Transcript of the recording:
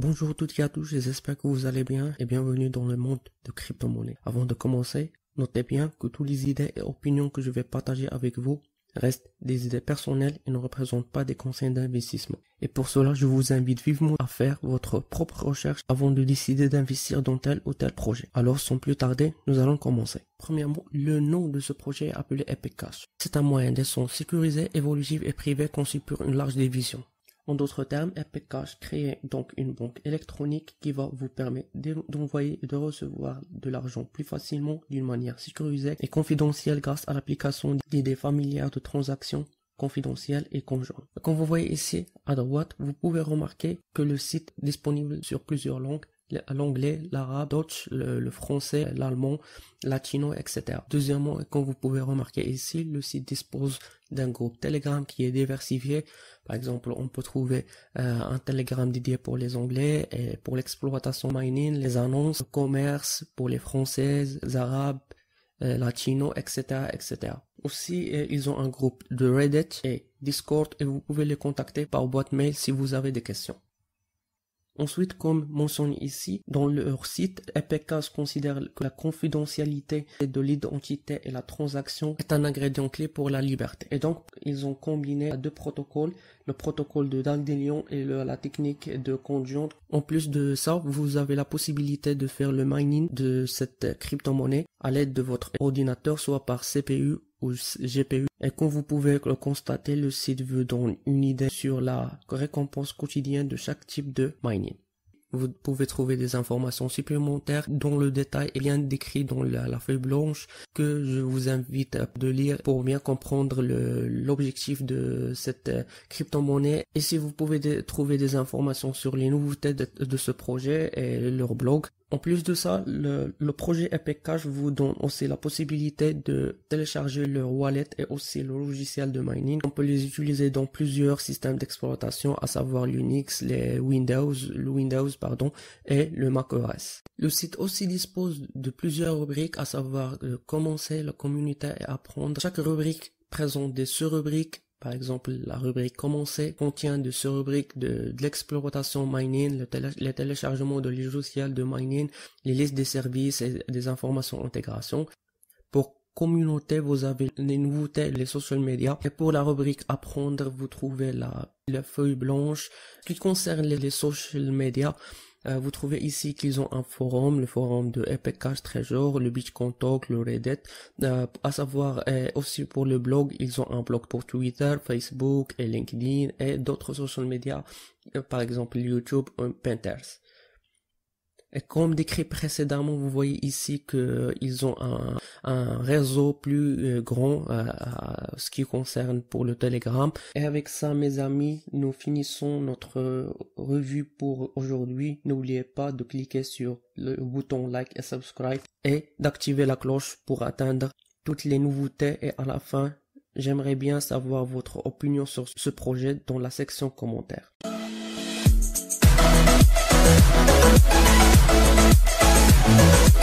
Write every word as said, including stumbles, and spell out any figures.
Bonjour toutes et à tous, j'espère que vous allez bien et bienvenue dans le monde de crypto-monnaie. Avant de commencer, notez bien que toutes les idées et opinions que je vais partager avec vous restent des idées personnelles et ne représentent pas des conseils d'investissement. Et pour cela, je vous invite vivement à faire votre propre recherche avant de décider d'investir dans tel ou tel projet. Alors sans plus tarder, nous allons commencer. Premièrement, le nom de ce projet est appelé Epic Cash. C'est un moyen d'échange sécurisé, évolutif et privé conçu pour une large division. En d'autres termes, Epic Cash crée donc une banque électronique qui va vous permettre d'envoyer et de recevoir de l'argent plus facilement d'une manière sécurisée et confidentielle grâce à l'application d'idées familières de transactions confidentielles et conjointes. Comme vous voyez ici à droite, vous pouvez remarquer que le site est disponible sur plusieurs langues, l'anglais, l'arabe, Dutch, le, le français, l'allemand, latino, et cetera. Deuxièmement, comme vous pouvez remarquer ici, le site dispose d'un groupe Telegram qui est diversifié. Par exemple, on peut trouver euh, un Telegram dédié pour les Anglais et pour l'exploitation mining, les annonces, le commerce pour les Françaises, les Arabes, euh, Latinos, et cetera, et cetera. Aussi, euh, ils ont un groupe de Reddit et Discord et vous pouvez les contacter par boîte mail si vous avez des questions. Ensuite, comme mentionné ici, dans leur site, Epic Cash considère que la confidentialité de l'identité et la transaction est un ingrédient clé pour la liberté. Et donc, ils ont combiné deux protocoles, le protocole de Dandelion et le, la technique de conjoint. En plus de ça, vous avez la possibilité de faire le mining de cette crypto-monnaie à l'aide de votre ordinateur, soit par C P U ou G P U. Et comme vous pouvez le constater, le site vous donne une idée sur la récompense quotidienne de chaque type de mining. Vous pouvez trouver des informations supplémentaires dont le détail est bien décrit dans la, la feuille blanche que je vous invite à de lire pour bien comprendre le, l'objectif de cette euh, crypto-monnaie. Et si vous pouvez de, trouver des informations sur les nouveautés de, de ce projet et leur blog. En plus de ça, le, le projet Epic Cash vous donne aussi la possibilité de télécharger leur wallet et aussi le logiciel de mining. On peut les utiliser dans plusieurs systèmes d'exploitation, à savoir l'Unix, les Windows, le Windows pardon, et le macOS. Le site aussi dispose de plusieurs rubriques, à savoir euh, commencer, la communauté et apprendre. Chaque rubrique présente des sous-rubriques. Par exemple, la rubrique commencer contient de sous-rubriques de, de l'exploitation mining, le, télé, le téléchargement de logiciels de mining, les listes des services et des informations d'intégration. Pour communauté, vous avez les nouveautés, les social media. Et pour la rubrique apprendre, vous trouvez la, la feuille blanche. Ce qui concerne les, les social media, Euh, vous trouvez ici qu'ils ont un forum, le forum de Epic Cash Treasure, le Bitcoin Talk, le Reddit. Euh, à savoir, euh, aussi pour le blog, ils ont un blog pour Twitter, Facebook et LinkedIn et d'autres social media, euh, par exemple YouTube ou Pinterest. Et comme décrit précédemment, vous voyez ici que ils ont un, un réseau plus euh, grand euh, à ce qui concerne pour le Telegram. Et avec ça, mes amis, nous finissons notre revue pour aujourd'hui. N'oubliez pas de cliquer sur le bouton like et subscribe et d'activer la cloche pour atteindre toutes les nouveautés. Et à la fin, j'aimerais bien savoir votre opinion sur ce projet dans la section commentaires. We'll be right back.